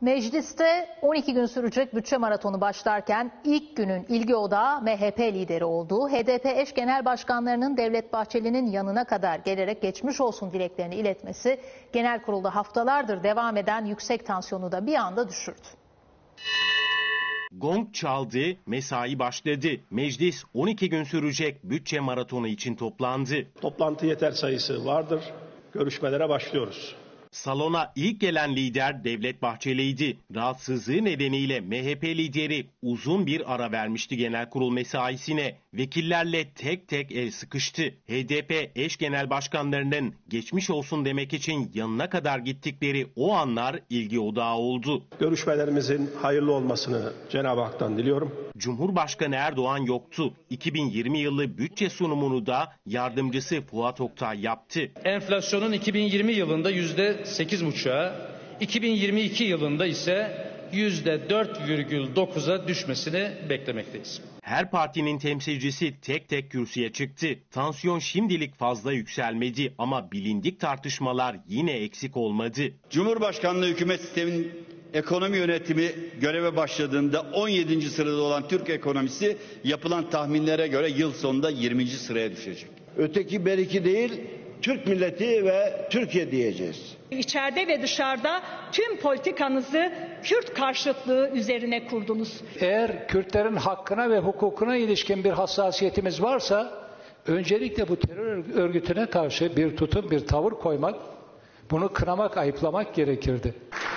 Mecliste 12 gün sürecek bütçe maratonu başlarken ilk günün ilgi odağı MHP lideri oldu. HDP eş genel başkanlarının Devlet Bahçeli'nin yanına kadar gelerek geçmiş olsun dileklerini iletmesi genel kurulda haftalardır devam eden yüksek tansiyonu da bir anda düşürdü. Gong çaldı, mesai başladı. Meclis 12 gün sürecek bütçe maratonu için toplandı. Toplantı yeter sayısı vardır. Görüşmelere başlıyoruz. Salona ilk gelen lider Devlet Bahçeli'ydi. Rahatsızlığı nedeniyle MHP lideri uzun bir ara vermişti genel kurul mesaisine. Vekillerle tek tek el sıkıştı. HDP eş genel başkanlarının geçmiş olsun demek için yanına kadar gittikleri o anlar ilgi odağı oldu. Görüşmelerimizin hayırlı olmasını Cenab-ı Hak'tan diliyorum. Cumhurbaşkanı Erdoğan yoktu. 2020 yılı bütçe sunumunu da yardımcısı Fuat Oktay yaptı. Enflasyonun 2020 yılında %8,5'a, 2022 yılında ise %4,9'a düşmesini beklemekteyiz. Her partinin temsilcisi tek tek kürsüye çıktı. Tansiyon şimdilik fazla yükselmedi ama bilindik tartışmalar yine eksik olmadı. Cumhurbaşkanlığı hükümet sisteminin ekonomi yönetimi göreve başladığında 17. sırada olan Türk ekonomisi yapılan tahminlere göre yıl sonunda 20. sıraya düşecek. Öteki beriki değil, Türk milleti ve Türkiye diyeceğiz. İçeride ve dışarıda tüm politikanızı Kürt karşıtlığı üzerine kurdunuz. Eğer Kürtlerin hakkına ve hukukuna ilişkin bir hassasiyetimiz varsa öncelikle bu terör örgütüne karşı bir tutum, bir tavır koymak, bunu kınamak, ayıplamak gerekirdi.